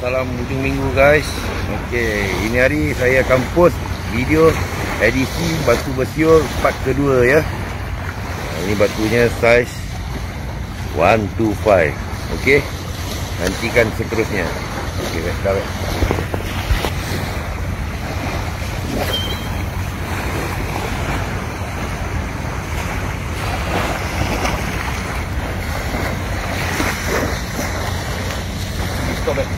salam hujung minggu guys. Okey, ini hari saya akan post video edisi batu bersiul part kedua ya. Ini batunya saiz 125. Okey, nantikan seterusnya. Okey, dah. Stop it.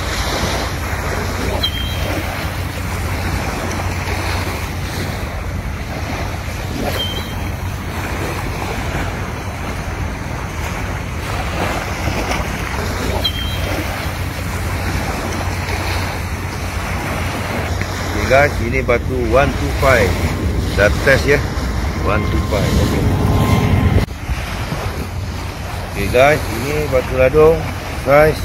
Okay guys, ini batu 125. Dah test ya. 125. Okay guys, ini batu ladung size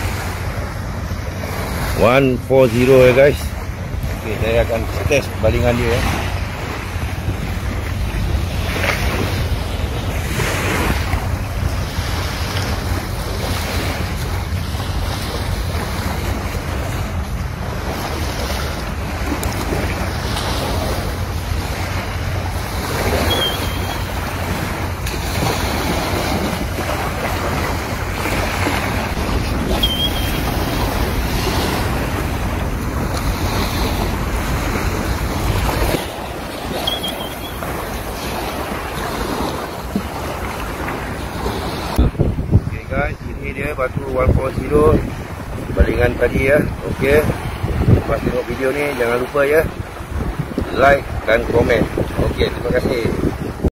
140 ya guys. Okey, saya akan test balingan dia ya. Guys, ini dia batu 140 balingan tadi ya. Okey, lepas tengok video ni jangan lupa ya like dan komen. Okey, terima kasih.